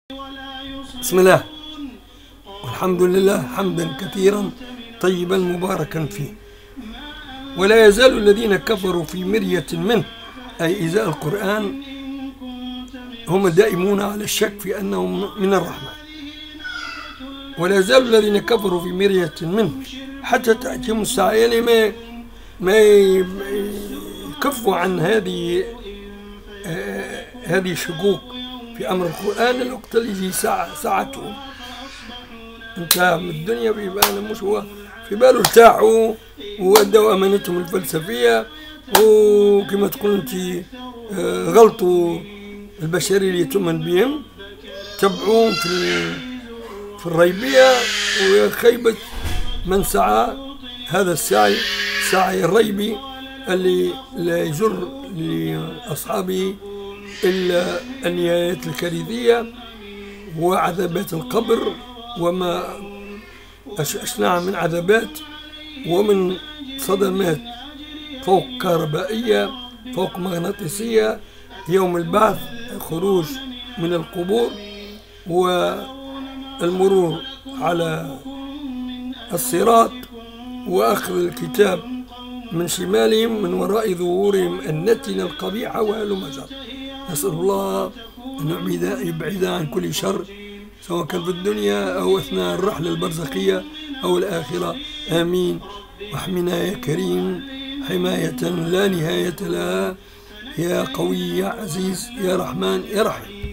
بسم الله والحمد لله حمدا كثيرا طيبا مباركا فيه. ولا يزال الذين كفروا في مرية منه، أي إزاء القرآن، هم دائمون على الشك في أنه من الرحمن. ولا يزال الذين كفروا في مرية منه حتى تأتيهم الساعة، يعني ما يكفوا عن هذه الشكوك في أمر القرآن. الوقت اللي يجي ساعتهم انتهى من الدنيا، بيبقى مش هو في باله ارتاحوا وأدوا أمانتهم الفلسفية، وكما تقول أنت غلطوا البشرية اللي تؤمن بهم، تبعون في الريبية وخيبة من سعى هذا السعي الريبي اللي لا يجر لأصحابه إلا النهايات الكارثية وعذابات القبر وما أشنع من عذابات ومن صدمات فوق كهربائية فوق مغناطيسية، يوم البعث، الخروج من القبور والمرور على الصراط وأخذ الكتاب من شمالهم من وراء ظهورهم النتنة القبيحة وهلم جر. نسأل الله أن يبعد عن كل شر، سواء كان في الدنيا أو أثناء الرحلة البرزخية أو الآخرة. آمين. واحمنا يا كريم حماية لا نهاية لها، يا قوي يا عزيز يا رحمن يا رحيم.